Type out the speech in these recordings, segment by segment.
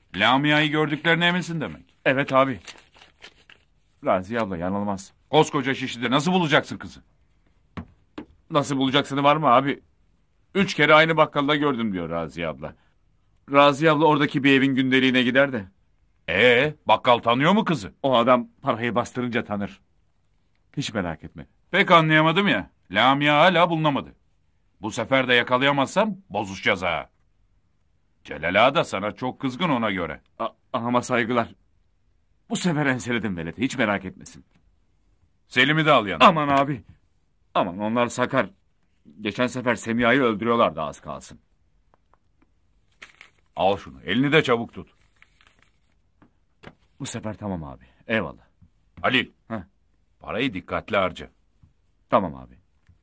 Lamia'yı gördüklerine eminsin demek. Evet abi. Raziye abla yanılmaz. Koskoca Şişli'de nasıl bulacaksın kızı? Nasıl bulacaksını var mı abi? 3 kere aynı bakkalda gördüm diyor Raziye abla. Raziye abla oradaki bir evin gündeliğine gider de. Bakkal tanıyor mu kızı? O adam parayı bastırınca tanır. Hiç merak etme. Pek anlayamadım ya. Lamia hala bulunamadı. Bu sefer de yakalayamazsam bozuşacağız ha. Celal Ağa da sana çok kızgın ona göre. Ama saygılar. Bu sefer enseledim veledi. Hiç merak etmesin. Selim'i de al yanına. Aman abi. Aman onlar sakar. Geçen sefer Semiha'yı öldürüyorlardı az kalsın. Al şunu. Elini de çabuk tut. Bu sefer tamam abi. Eyvallah. Halil. Heh. Parayı dikkatli harca. Tamam abi.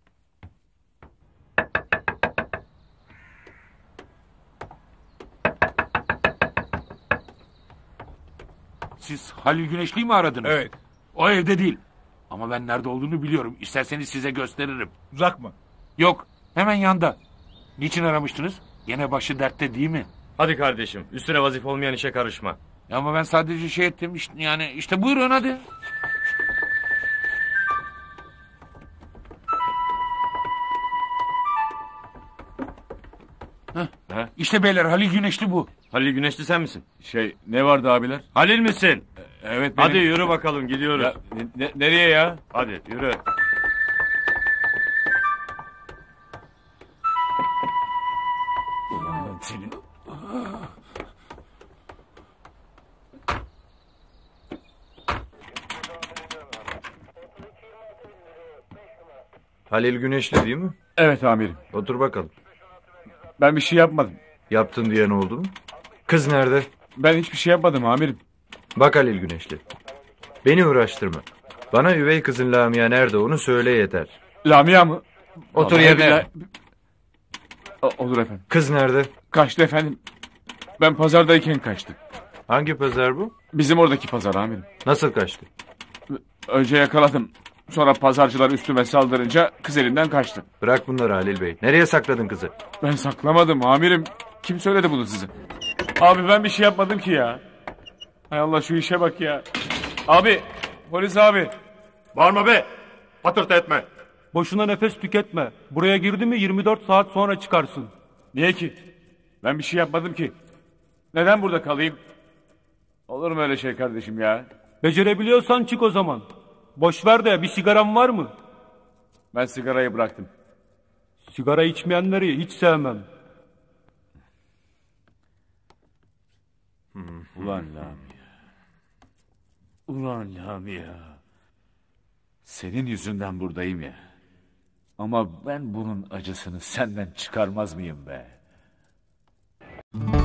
Siz Halil Güneşli'yi mi aradınız? Evet. O evde değil. Ama ben nerede olduğunu biliyorum. İsterseniz size gösteririm. Uzak mı? Yok, hemen yanda. Niçin aramıştınız? Gene başı dertte değil mi? Hadi kardeşim, üstüne vazife olmayan işe karışma. Ya ama ben sadece şey ettim işte, yani işte buyurun hadi. İşte beyler Halil Güneşli bu. Halil Güneşli sen misin? Ne vardı abiler? Halil misin? Evet benim. Hadi yürü bakalım, gidiyoruz. Ya, nereye ya? Hadi yürü. Senin. Halil Güneşli değil mi? Evet amirim. Otur bakalım. Ben bir şey yapmadım. Yaptın diyen oldu mu? Kız nerede? Ben hiçbir şey yapmadım amirim. Bak Halil Güneşli. Beni uğraştırma. Bana üvey kızın Lamia nerede onu söyle yeter. Lamia mı? Otur Vallahi yerine. Olur efendim. Kız nerede? Kaçtı efendim. Ben pazardayken kaçtı. Hangi pazar bu? Bizim oradaki pazar amirim. Nasıl kaçtı? Önce yakaladım. Sonra pazarcılar üstüme saldırınca kız elinden kaçtı. Bırak bunları Halil Bey. Nereye sakladın kızı? Ben saklamadım amirim. Kim söyledi bunu size? Abi ben bir şey yapmadım ki ya. Hay Allah şu işe bak ya. Abi, polis abi. Bağırma be. Patırtı etme. Boşuna nefes tüketme. Buraya girdi mi 24 saat sonra çıkarsın. Niye ki? Ben bir şey yapmadım ki. Neden burada kalayım? Olur mu öyle şey kardeşim ya? Becerebiliyorsan çık o zaman. Boş ver de bir sigaran var mı? Ben sigarayı bıraktım. Sigara içmeyenleri hiç sevmem. Ulan Lamia. Ulan Lamia. Senin yüzünden buradayım ya. Ama ben bunun acısını senden çıkarmaz mıyım be?